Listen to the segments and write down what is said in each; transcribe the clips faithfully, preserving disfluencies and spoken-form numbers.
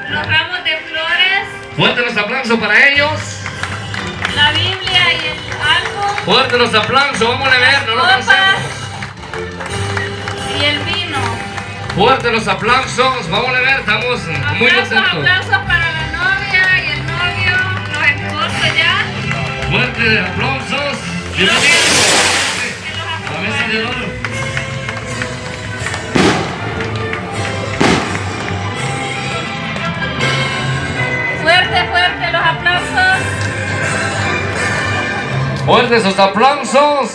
los ramos de flores. Fuerte los aplausos para ellos. La Biblia y el álbum. Fuerte los aplausos, vamos a ver, no lo cansemos. Y el vino. Fuerte los aplausos, vamos a ver, estamos Aplausos, muy contentos. aplausos para la novia y el novio, los esposos ya. Fuerte aplausos. Bienvenidos a la mesa de oro. Fuerte, fuerte los aplausos. Fuertes esos aplausos.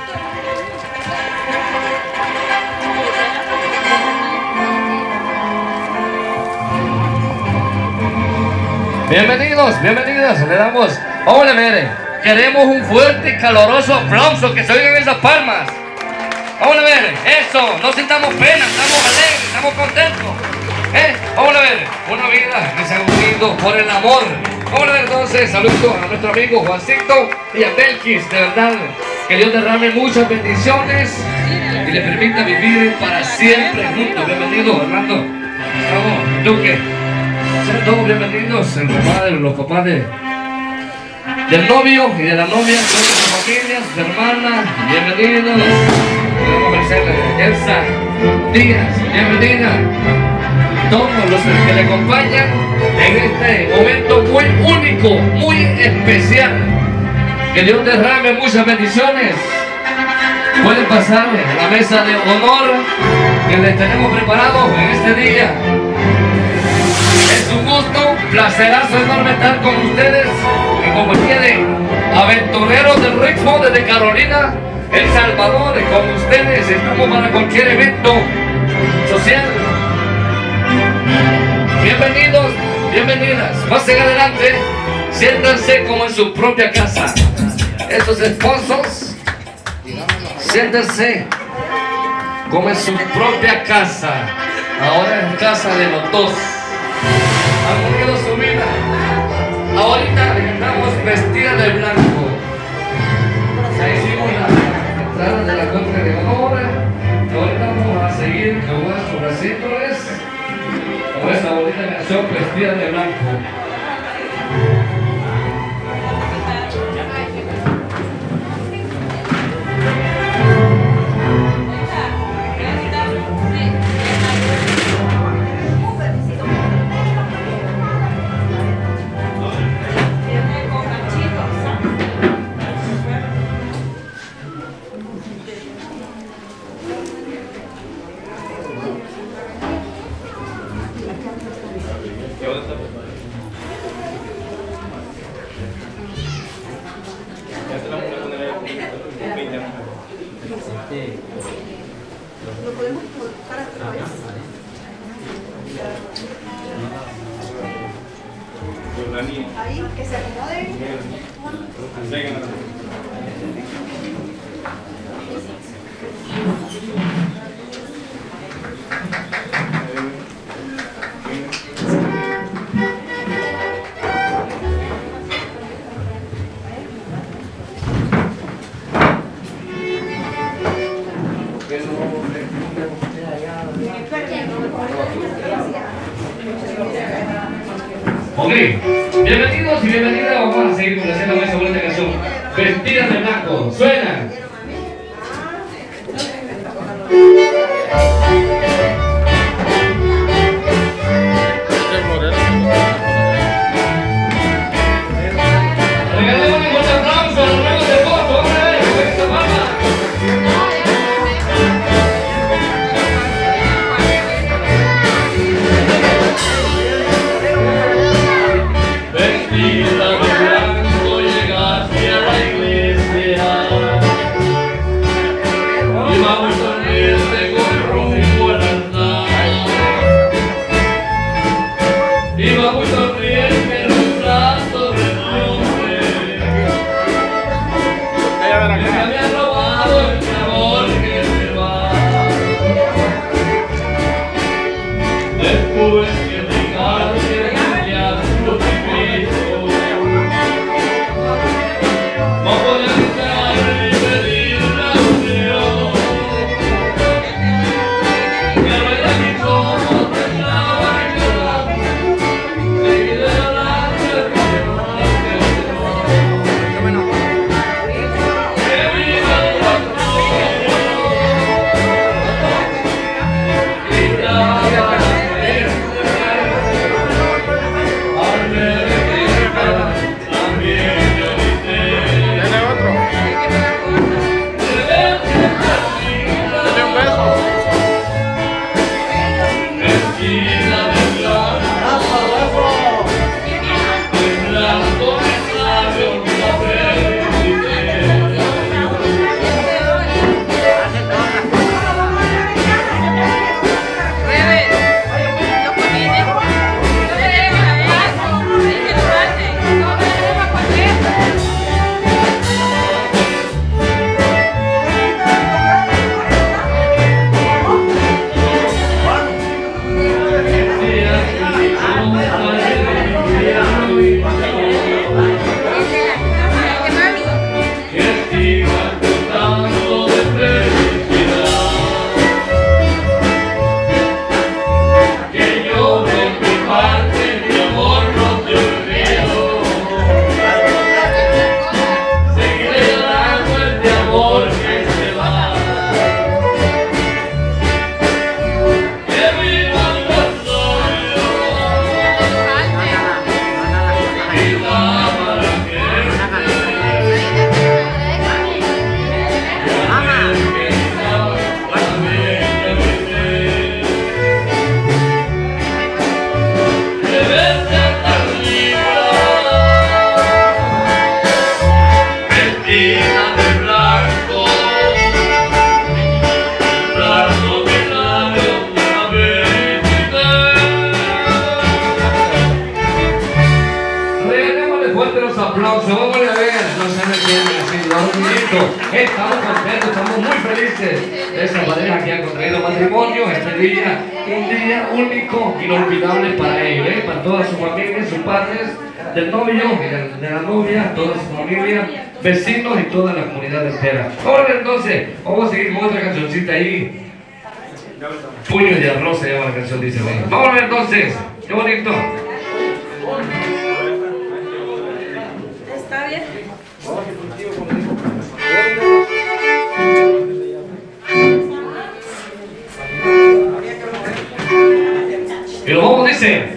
Bienvenidos, bienvenidas, le damos, vamos a ver, queremos un fuerte y caloroso aplauso, que se oigan esas palmas. Vamos a ver, eso, no sintamos pena, estamos alegres, estamos contentos. ¿Eh? Vamos a ver, una vida que se ha unido por el amor. Vamos a ver entonces, saludos a nuestro amigo Juancito y a Belkis, de verdad, que Dios derrame muchas bendiciones y le permita vivir para siempre juntos. Bienvenido, Hernando. Vamos, Duque. Sean todos bienvenidos, el papá de los papás de, del novio y de la novia, todas sus familias, de hermana, bienvenidos. Queremos agradecerle a Elsa Díaz, bienvenida. Todos los que le acompañan en este momento muy único, muy especial. Que Dios derrame muchas bendiciones. Pueden pasar a la mesa de honor que les tenemos preparado en este día. Es un gusto, placerazo enorme estar con ustedes en compañía de aventureros del ritmo desde Carolina, El Salvador. Con ustedes estamos para cualquier evento social. Bienvenidos, bienvenidas. Pasen adelante, siéntanse como en su propia casa. Estos esposos, siéntense como en su propia casa. Ahora es casa de los dos. Han unido su vida. Ahorita estamos vestidas de blanco. Ya hicimos la entrada de la contra de honor. Ahorita vamos a seguir con haciéndoles con esta bonita canción vestida de blanco. ¿Lo podemos colocar otra vez? Ahí, que se acomoden. Ok, bienvenidos y bienvenidas. Vamos a seguir complaciendo con esa bonita canción Vestidas de Blanco. Suena. Regalemos un fuerte aplauso a los nuevos de foto. ¡Hombre! ¡Con esta palma! Vestida de blanco llegaste a la iglesia y vamos a sonreírte con rumbo al altar y vamos a sonreírte en los brazos del hombre que me había robado el amor que se va. Después que dejaste el llanto de Cristo, no podía entrar ni pedir la unión. Pero ella ni cómo te estaba llorando. Estamos contentos, estamos muy felices de esa pareja que han contraído matrimonio este día, un día único, inolvidable para ellos, ¿eh? Para toda su familia, sus padres, del novio, de la novia, toda su familia, vecinos y toda la comunidad entera. Ahora entonces, vamos a seguir con otra cancioncita ahí. Puños de arroz se llama la canción, dice ahí. Vamos a ver entonces, qué bonito. ¿Está bien? Y los vamos, dice.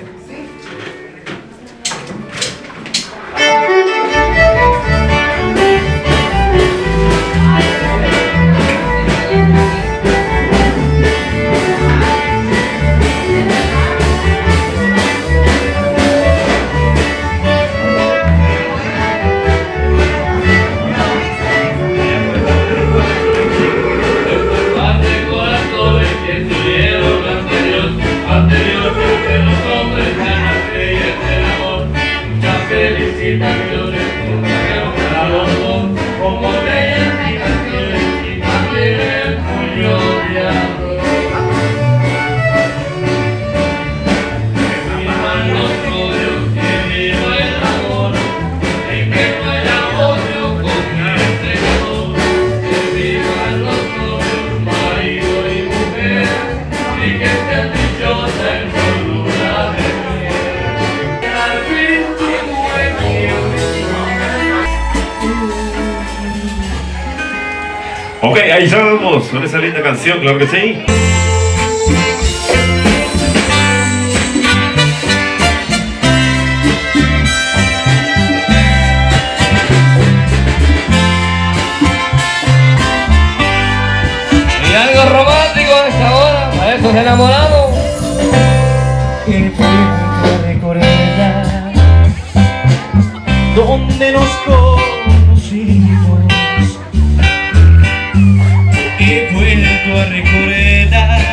Ok, ahí estamos con esa linda canción, claro que sí. Y algo romántico a esta hora, para esos enamorados. Que puerto recuerda donde nos conocimos. He vuelto a recordar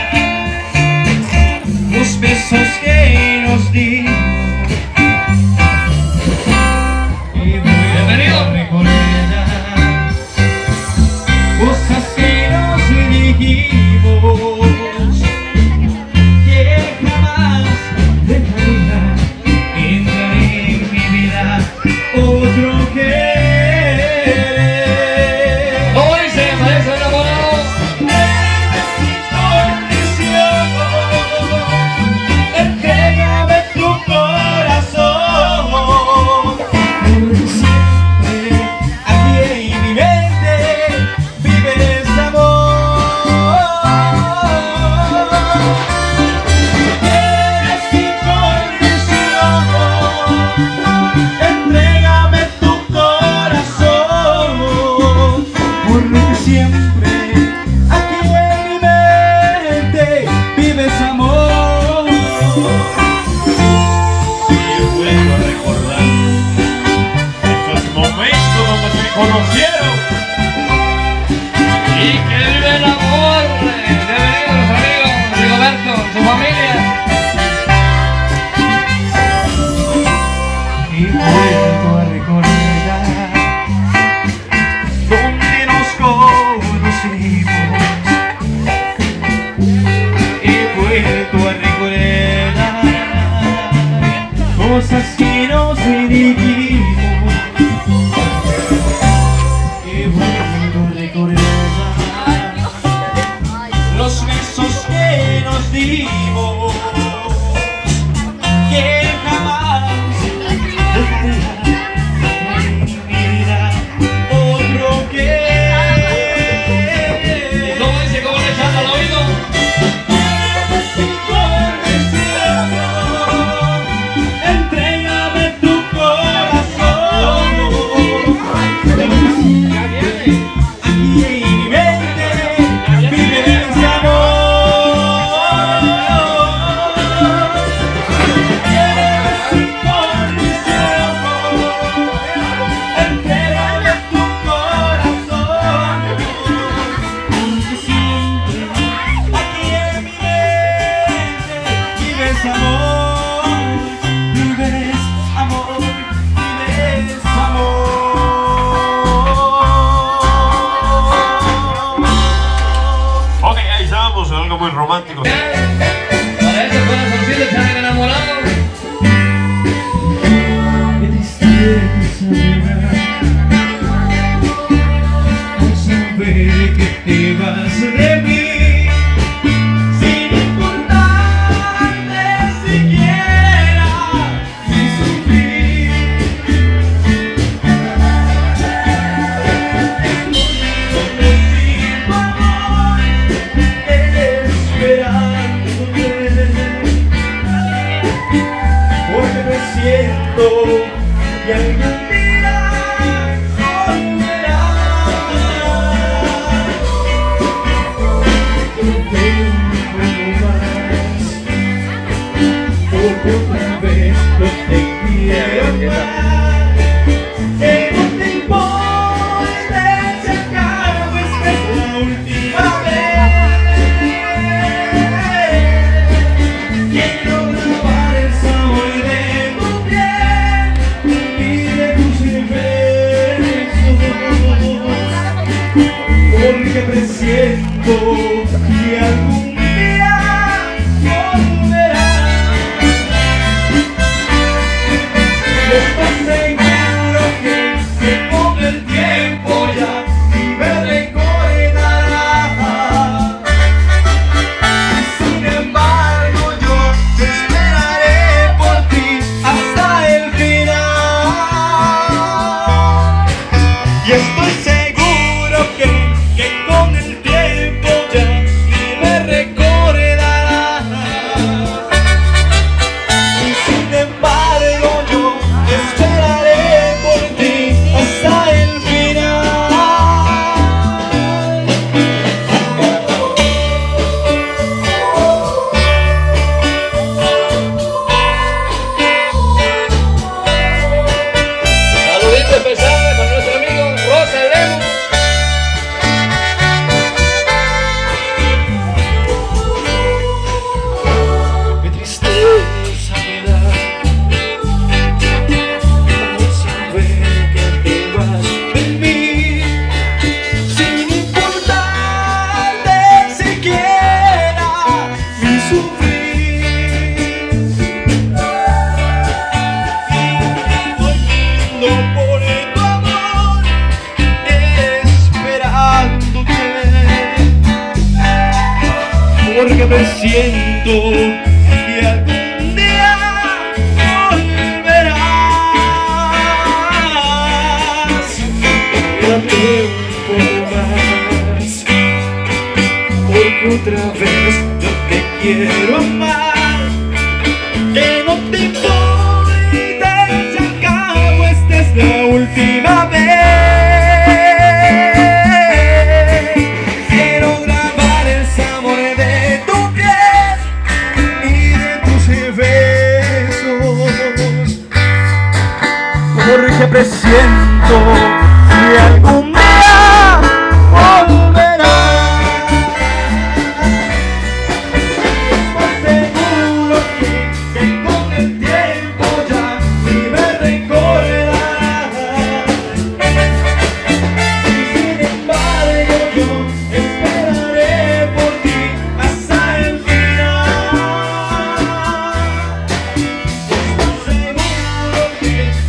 los besos que nos dimos. He vuelto a recordar cosas que nos dijimos, que jamás dejaría entrar en mi vida otro que. El que dijimos que bueno recordar los besos que nos dimos, que jamás dejaré en mi vida otro que. ¿Cómo dice? ¿Cómo le echando al oído? Entrégame tu corazón. Aquí en mi mente vive ese amor. Quédame sin condición. Entrégame tu corazón. Porque siempre aquí en mi mente vives amor. Vives amor, vives amor. Ok, ahí estábamos en algo muy romántico. Para ese corazoncito que han enamorado. Qué tristeza me da al saber que te vas de mí, sin importarme siquiera mi sufrir. Escondido sin tu amor, esperándote, porque me siento que algún día volverás. No puedo más, porque otra vez no te quiero más. Que no te importe si acabo, esta es la última vez. Quiero grabar el sabor de tu piel y de tus besos, porque presiento que algún día volverás. Estoy seguro que, que con el tiempo ya me recordarás. Sin embargo yo te esperaré por ti hasta el final. Y estoy seguro que, que con el tiempo ya me recordarás. Y sin embargo yo esperaré por ti hasta el final. Saluditos especiales para nuestro amigo Rosa Lemos. Qué tristeza me da al saber que te vas de mí, sin importarte siquiera mi sufrir. Volviendo por tu amor, esperándote, porque me siento que algún día volverás. Quédate un poco más, porque otra vez yo te quiero amar. Que no te importe si acabo, esta es la última vez. Quiero grabar el sabor de tu piel y de tus besos, porque presiento que algún día volverás. Estoy seguro que, que con el tiempo ya ni me recordarás. Y sin embargo yo esperaré por ti hasta el final. Estoy seguro que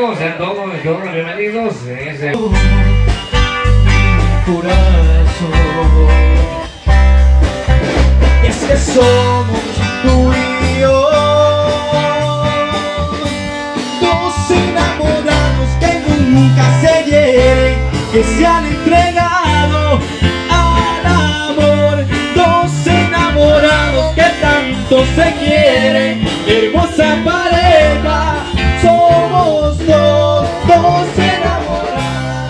todos, sean todos los bienvenidos en ese... corazón. Y es que somos tú y yo, dos enamorados que nunca se hieren, que se han entregado al amor, dos enamorados que tanto se quieren, hermosa pareja, somos dos, dos enamorados.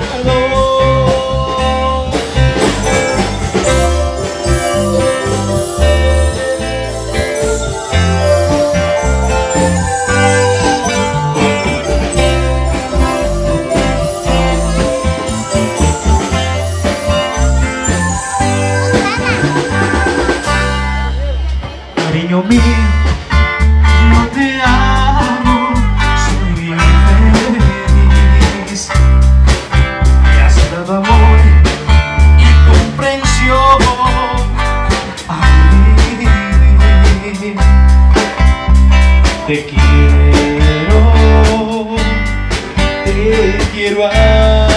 Cariño mío, yo te amo, soy bien feliz. Me has dado amor y comprensión a mí. Te quiero, te quiero a